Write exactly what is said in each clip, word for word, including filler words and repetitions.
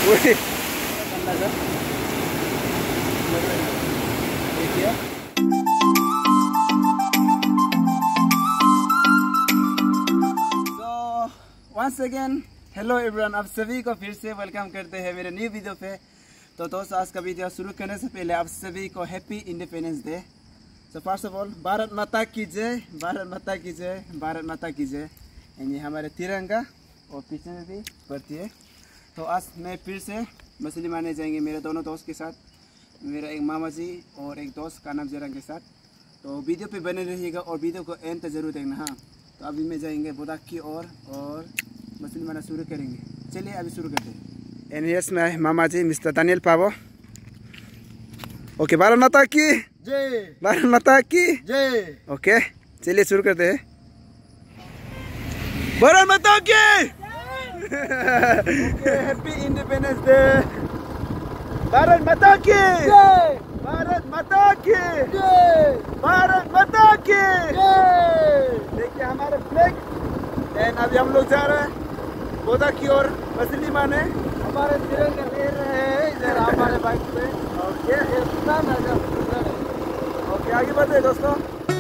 वही once again hello everyone, आप सभी को फिर से वेलकम करते हैं मेरे न्यू वीडियो पे। तो दोस्तों, आज का वीडियो शुरू करने से पहले आप सभी को happy independence day. So first of all, Bharat माता की जय, भारत माता की जय, भारत माता की जय। ये हमारे तिरंगा और पीछे में भी बढ़ती है। तो आज मैं फिर से मछली मारने जाएंगे मेरे दोनों दोस्त के साथ, मेरा एक मामा जी और एक दोस्त का नाम जरंग के साथ। तो वीडियो पे बने रहिएगा और वीडियो को एंड तक जरूर देखना। हाँ, तो अभी मैं जाएंगे बोदाक की ओर और, और मछली मारना शुरू करेंगे। चलिए अभी शुरू करते हैं। एंड यस, मैं मामा ji mister Daniel Pavo. Okay, Bharat माता की जय, भारत माता की जय। ओके, चलिए शुरू करते हैं। भारत माता की okay, happy independence day. Bharat माता की जय, भारत माता की जय, भारत माता की जय। देखिए हमारे फ्लैग। एंड अभी हम लोग जा रहे हैं बोदा की ओर मछली मारने। हमारे तिरंगा ले रहे हैं इधर हमारे बाइक पे। ओके ये सुना ना जब ओके, आगे बढ़ते हैं दोस्तों।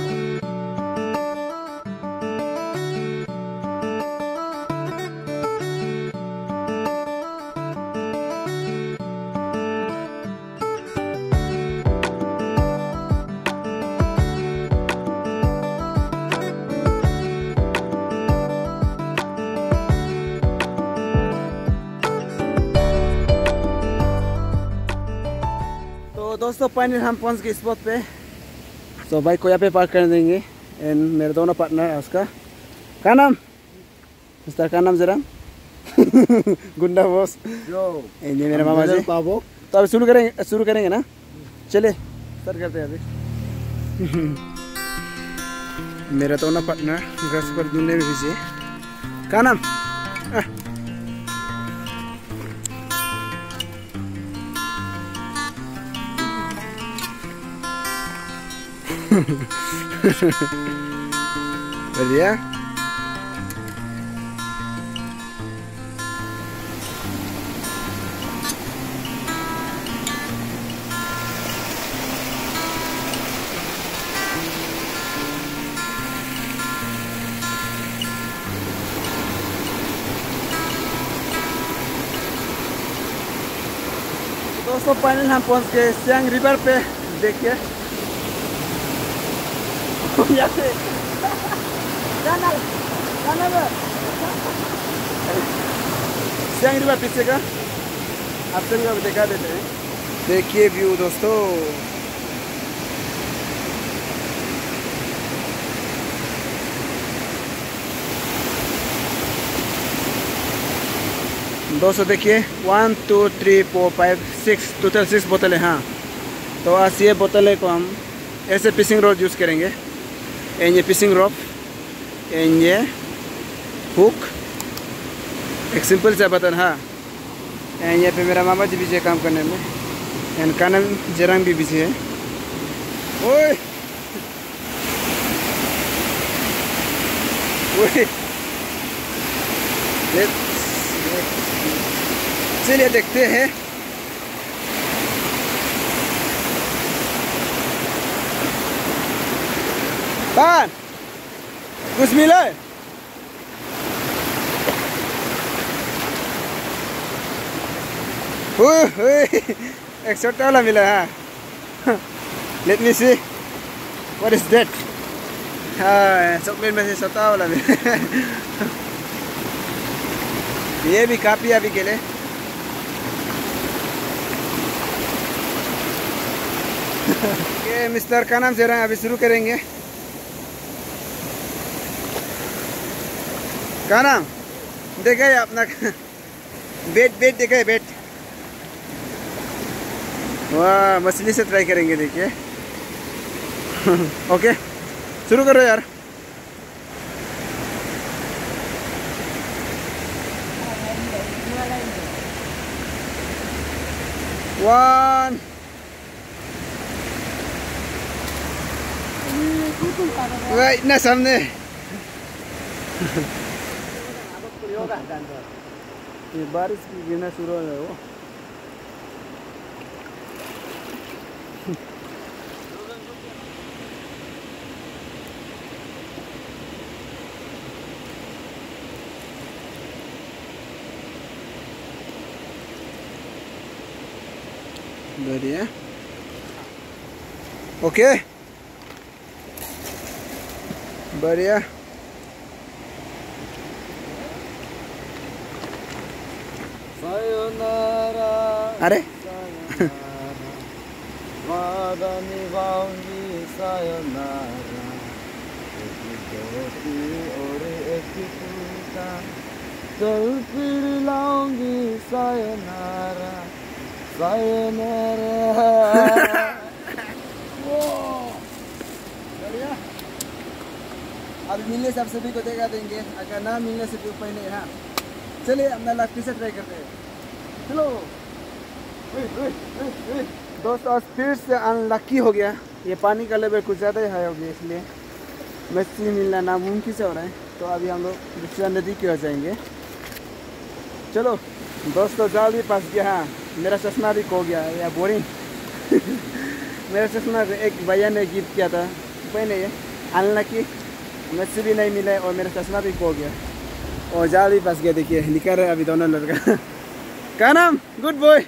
तो दोस्तों, फाइनली हम पहुंच गए स्पॉट पे। तो बाइक को यहाँ पे पार्क कर देंगे। एंड मेरे दोनों पार्टनर है, उसका क्या नाम मिस्टर का नाम जरा गुंडा बॉस। एंड ये मेरा मामा जी पावो। तो अभी शुरू करेंगे शुरू करेंगे ना। चलिए स्टार्ट करते हैं अभी। मेरा दोनों पार्टनर घास पर ढूंढने में बिजी है। क्या नाम आ, बढ़िया। दोस्तों, फाइनल हम पहुंच गए सियांग रिवर पे। देखिए यहाँ से सियांग रिवर पीछे का आप सभी को दिखा देते हैं। देखिए व्यू दोस्तों। दोस्तों देखिए, one two three four five six total six बोतल है। हाँ, तो आज ये बोतलें को हम ऐसे फिशिंग रॉड यूज़ करेंगे। एंड ये फिशिंग रॉड, एंड ये हुक, एक सिंपल सा बटन। हाँ, एंड ये पे मेरा मामा जी बिजी है काम करने में। एंड कानम जरंग भी बिजी है। ओए ओए, चलिए देखते हैं। पान कुछ मिला है? एक छोटा वाला मिला है। Let me see what is that. हाँ, चॉकलेट में से छोटा वाला मिला। ये भी काफी अभी के लिए। ये मिस्टर का नाम से रहा, अभी शुरू करेंगे। क्या नाम देखा है अपना? बेट बेट देखा है, बेट। वाह, मछली से ट्राई करेंगे। देखिए ओके, शुरू करो यार। वन वह इतना सामने। ये बारिश भी गिरना शुरू हो गया वो। बढ़िया ओके बढ़िया सायोनारा अरे वादा निभाऊंगी सायोनारा और एक टूटा चल फिर लाऊंगी सायोनारा सायोनारा बढ़िया अब मिलने से आप सभी को देखा देंगे अगर ना मिलने से भी उपाय नहीं है चलिए अपना लाइफ फिर से ट्राई करते हैं चलो दोस्त आज फिर से अनलकी हो गया ये पानी का लेवल कुछ ज़्यादा ही हाई हो गया इसलिए मछली मिलना नामुमकिन से हो रहा है तो अभी हम लोग दूसरा नदी की ओर जाएंगे चलो दोस्तों जाल भी फंस गया हाँ मेरा चश्मा भी खो गया या बोरिंग मेरा चश्मा एक भैया ने गिफ्ट किया था कोई नहीं है अनलकी मछली भी नहीं मिला और मेरा चश्मा भी खो गया और जाल भी फंस गया देखिए निकल रहे अभी दोनों लड़का क्या नाम good boy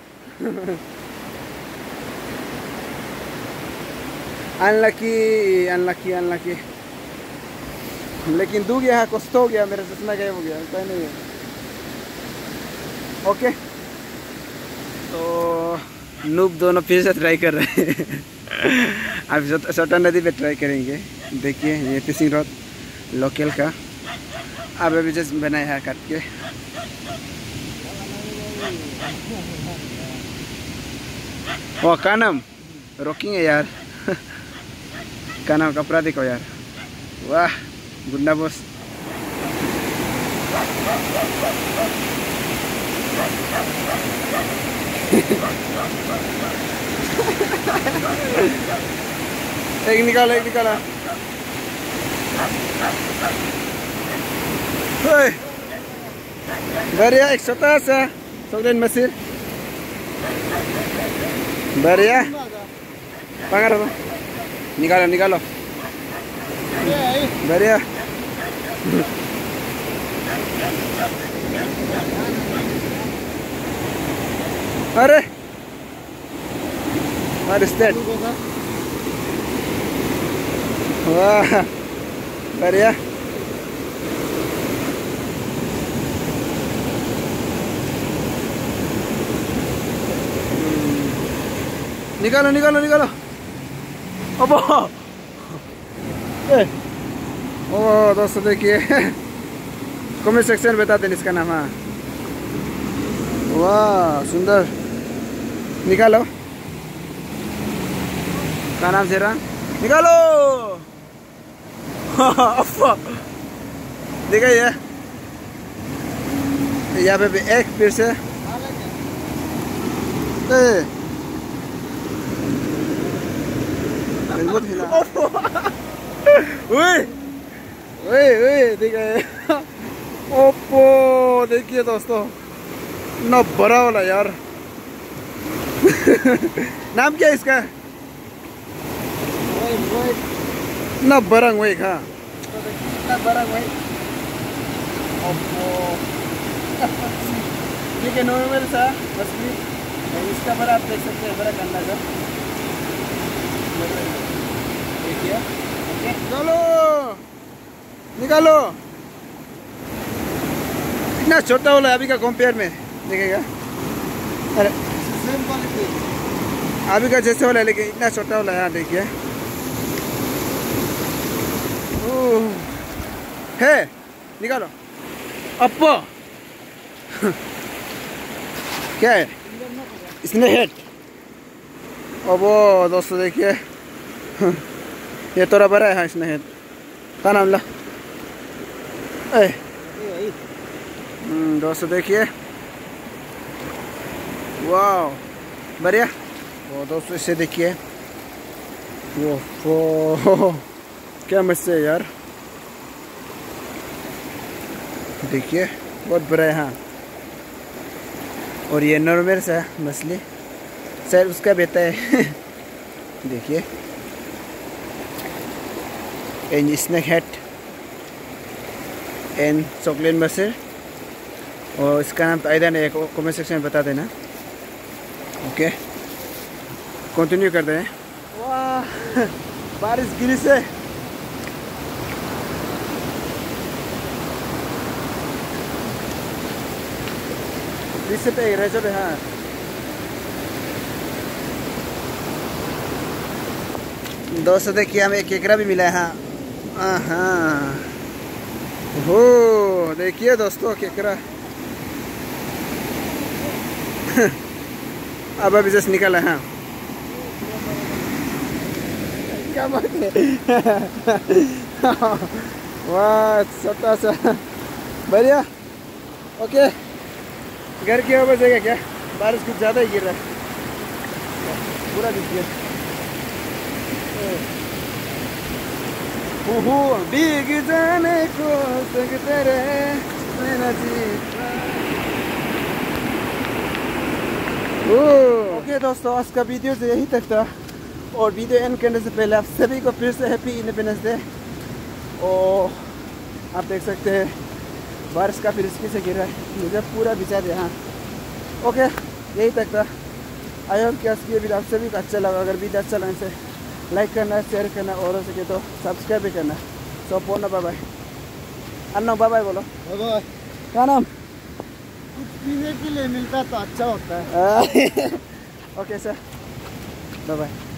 unlucky unlucky unlucky लेकिन डूब गया कष्ट हो गया मेरा चश्मा गायब हो गया कोई नहीं है ओके तो नूब दोनों फिर से ट्राई कर रहे हैं अब छोटा नदी पे ट्राई करेंगे देखिए ये फिशिंग रॉड लोकल का अब अभी जस्ट बनाया है काट के ओ कानम रोकेंगे यार कानम कपड़ा देखो यार वाह गुंडा बॉस एक निकालो एक निकाला बढ़िया एक छोटा सा चॉकलेट मछली बढ़िया पकड़ दो निकालो निकालो बढ़िया अरे What is that? वाह बढ़िया निकालो निकालो निकालो अब ओ दोस्तों देखिए कमेंट सेक्शन बता दें इसका नाम हाँ वाह सुंदर निकालो क्या नाम से रहा निकालो देखा ये यहाँ पे भी एक फिर से देखा ओप्पो देखिए दोस्तों ना बड़ा वाला यार नाम क्या है इसका ना बरंग वही हाँ ना बरंग वही ठीक है नॉर्मल सा मछली इसका बड़ा आप देख सकते हैं बड़ा गंदा सा देखिए चलो निकालो इतना छोटा वाला अभी का कंपेयर में देखेगा अरे अभी का जैसे वाला है लेकिन इतना छोटा वाला यहाँ देखिए है निकालो अप्पो क्या है इसने हेड अब वो दोस्तों देखिए ये थोड़ा बड़ा है इसने हेड क्या नाम ला दोस्तों देखिए वाह बढ़िया वो दोस्तों इसे देखिए वो वो क्या मछली है यार देखिए बहुत बड़ा है हाँ और ये नॉर्मल सा मछली शायद उसका बेटा है देखिए and snake head and chocolate मछली और इसका नाम तो आइडिया नहीं है कमेंट सेक्शन में बता देना ओके कंटिन्यू करते हैं। वाह बारिश गिरी से Bisa pe rejo be हाँ दोस्तों देखिए हमें एक केकड़ा भी मिला है। हाँ हाँ हो देखिए दोस्तों केकड़ा अब अभी जस्ट निकला है। हाँ क्या बात है वाह छोटा सा बढ़िया। ओके घर की ओर बजेगा क्या? बारिश कुछ ज़्यादा ही गिर रहा है पूरा दिखिए। ओहो भीग जाने को सकते रहे मेरा जीता। ओके दोस्तों आज का वीडियो तो यही तक था और वीडियो एंड करने से पहले आप सभी को फिर से हैप्पी इंडिपेंडेंस डे। और आप देख सकते हैं बारिश का फिर इसकी से गिर रहा है मुझे पूरा भिजा दिया। हाँ ओके यही तक था। आई होप कि आज की वीडियो आप सभी को अच्छा लगा। अगर वीडियो अच्छा लगने से लाइक करना शेयर करना और हो सके तो सब्सक्राइब भी करना। सो बोलना bye bye. Anna bye bye बोलो। Bye bye. क्या नाम? कुछ पीने के लिए मिलता तो अच्छा होता है। Okay sir bye bye.